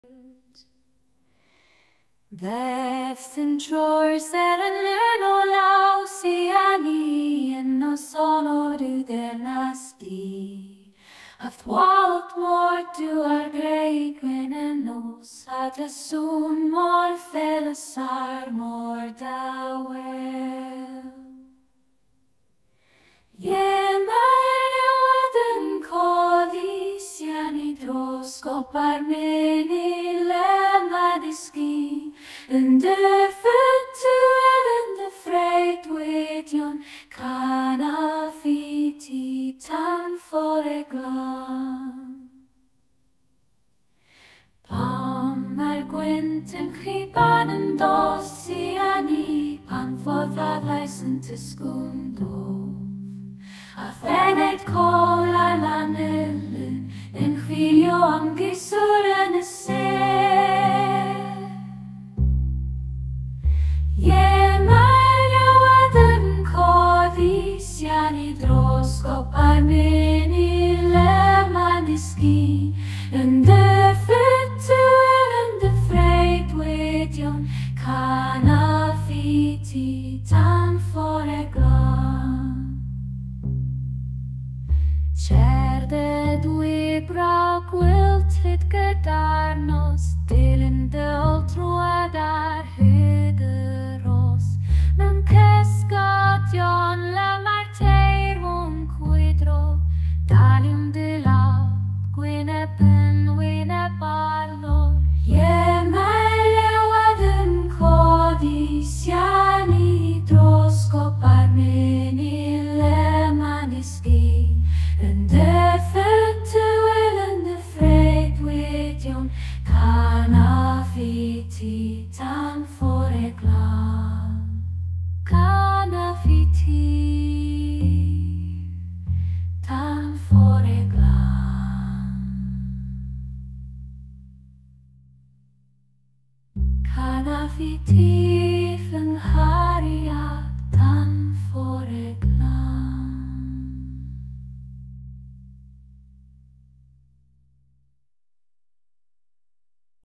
Beth yn troi'r seren yn olau, Cyani yn noson deyrnas di. A wallt dŵr graig yn nos, adlais felus dawel. Mae'r Lleuad yn codi, Cyani dros, gopa'r mynydd, disgyn. Yn tywyll yn freuddwydion, Canaf tan fore glân. Mae'r gwynt yn chwibanu'n dost, Cyani, pan fod adlais yn disgyn dof. A phened olau lan yn chwilio am ceirw'n y seren. Mae'r Lleuad yn codi, Cyani dros, gopa'r mae'n, disgyn. Yn tywyll yn freuddwydion, Canaf tan fore glân. Dwi braw wallt gyda'r dilyn troi'r Dros. Mewn cysgu'n mae'r ceirw'n daliwn gwyneb arlor. Mae'r Lleuad yn codi, Cyani dros, gopa'r mae'n, disgyn. Yn tywyll yn freuddwydion, Canaf tan fore glân. Canaf tan fore glân. Canaf fy nghael.